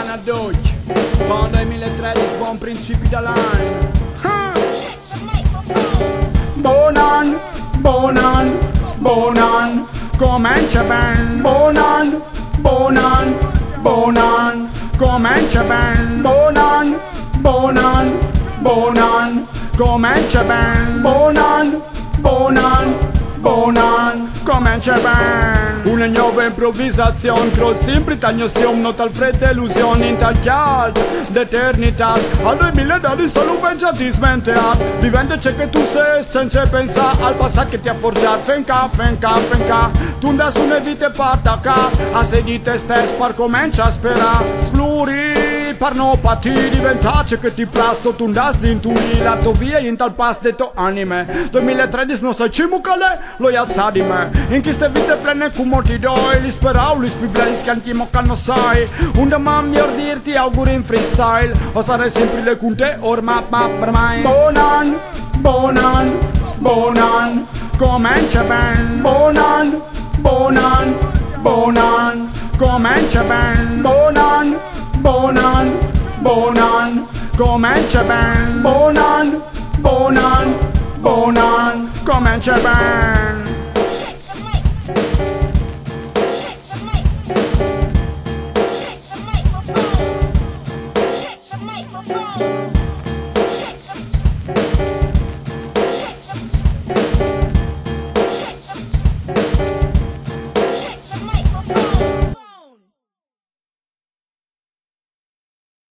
a tutti. Buon 2013, buon principi dall'anno. Buon anno, buon anno, buon anno, comincia bene. Buon anno, buon anno, buon anno, comincia bene. Buon anno, buon anno, buon anno, comincia bene. Buon anno, buon anno, buon anno, comincia bene. Una nuova improvvisazione, troll sempre tagno somno, tal fredda illusione, in tal chialda d'eternità. Al 2010 solo pensa di smenteat, vivendo ciò che tu sei senza pensare al passato che ti ha forgiato. Finca, tu andas su una vita parta ca, a sedi te stesso par comincia a sperare. Sfluri, par no pati, diventace che ti plasto, tu andas dintu la tua via in tal pas de to anime. 2013 non sai cimucale, lo alza di me, in queste vite plene come ti doi, li sperau, li spiblei, scantiamo che non sai. Un domani miglior dirti auguri in freestyle, o stare sempre le con te, ormai per mai. Buon anno, buon anno, buon anno, comincia bene. Buon anno, buon anno, buon anno, comincia bene. Buon anno, buon anno, buon anno, comincia bene. Buon anno, buon anno, buon anno, comincia bene.